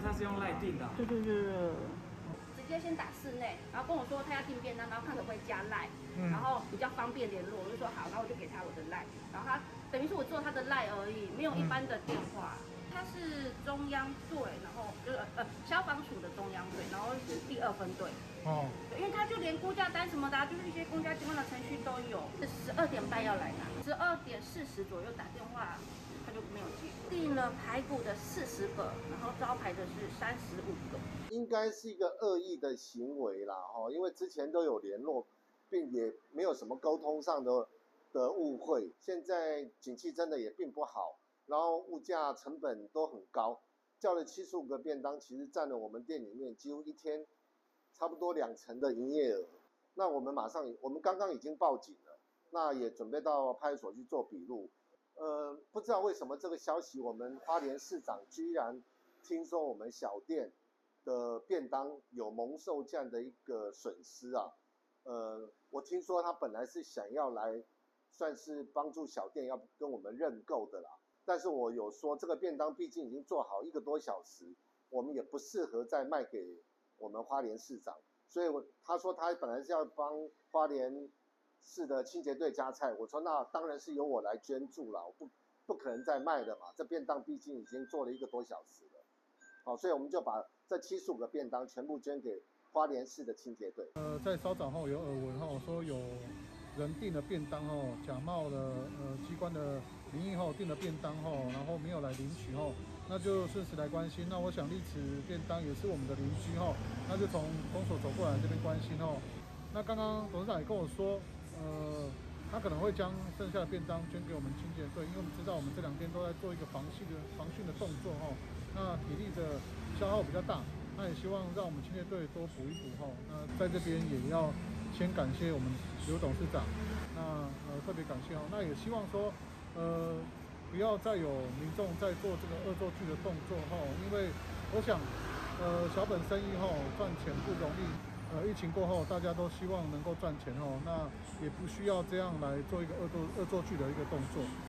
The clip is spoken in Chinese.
他是用赖订的。 对。 直接先打室内，然后跟我说他要订便当，然后看可不可以加赖，然后比较方便联络，我就说好，然后我就给他我的赖，然后他等于是我做他的赖而已，没有一般的电话。他是中央队，然后就是消防署的中央队，然后是第2分队。哦，因为他就连估价单什么的，就是一些公家机关的程序都有。是12点半要来拿，12点40左右打电话。他就没有接，订了排骨的40个，然后招牌的是35个， 应该是一个恶意的行为啦，因为之前都有联络，并也没有什么沟通上的误会。现在景气真的也并不好，然后物价成本都很高，叫了75个便当，其实占了我们店里面几乎一天差不多2成的营业额。那我们刚刚已经报警了，那也准备到派出所去做笔录。不知道为什么这个消息，我们花莲市长居然听说我们小店的便当有蒙受这样的一个损失啊。我听说他本来是想要来算是帮助小店要跟我们认购的啦，但是我有说这个便当毕竟已经做好1个多小时，我们也不适合再卖给我们花莲市长，所以他说他本来是要帮花莲市的清洁队加菜，我说那当然是由我来捐助了，我不可能再卖了嘛，这便当毕竟已经做了1个多小时了，好，所以我们就把这75个便当全部捐给花莲市的清洁队。 在稍早后有耳闻说有人订了便当假冒了机关的名义订了便当然后没有来领取那就顺势来关心。那我想力慈便当也是我们的邻居那就从公所走过来这边关心那刚刚董事长也跟我说，他可能会将剩下的便当捐给我们清洁队，因为我们知道我们这2天都在做一个防汛的动作那体力的消耗比较大，那也希望让我们清洁队多补一补那在这边也要先感谢我们刘董事长，那特别感谢那也希望说不要再有民众在做这个恶作剧的动作因为我想小本生意赚钱不容易。疫情过后，大家都希望能够赚钱那也不需要这样来做一个恶作剧的一个动作。